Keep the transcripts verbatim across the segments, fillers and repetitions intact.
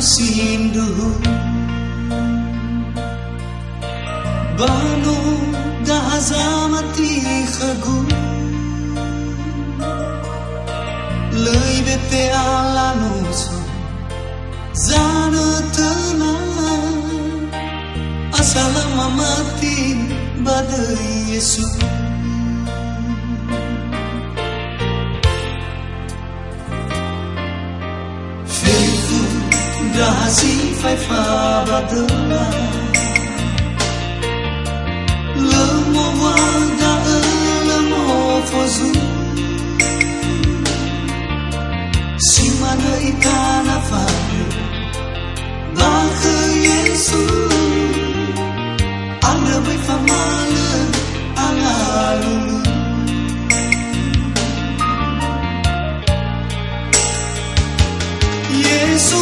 sindu Bano dahazamati khagu Lei bete alano so Zana tenang Asalamamati badai Yesu Dahasi fai fa badala Lemo wada lemo fozu Simana itana fadu Baka Yesu Anda bai famala alalulu Yesu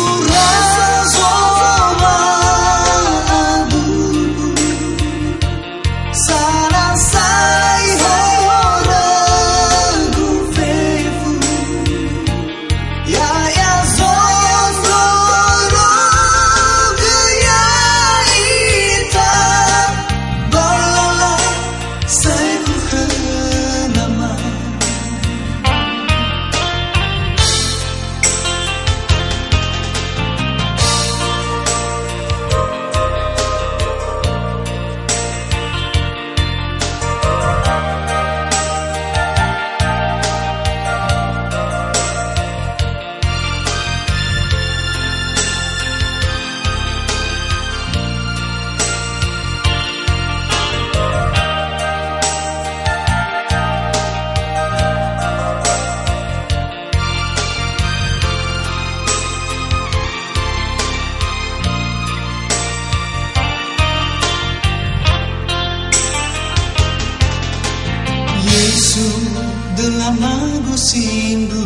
Yesu dalam lagu sindu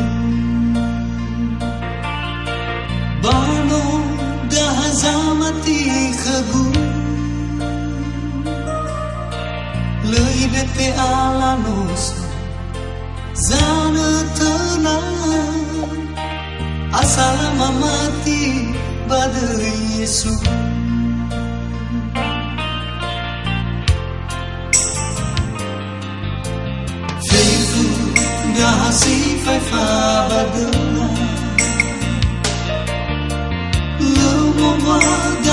Bano dahazamati khagu Lei bete alanos Zana tenang Asalamamati badai Yesu Dahasi fai fa badala Lemo wada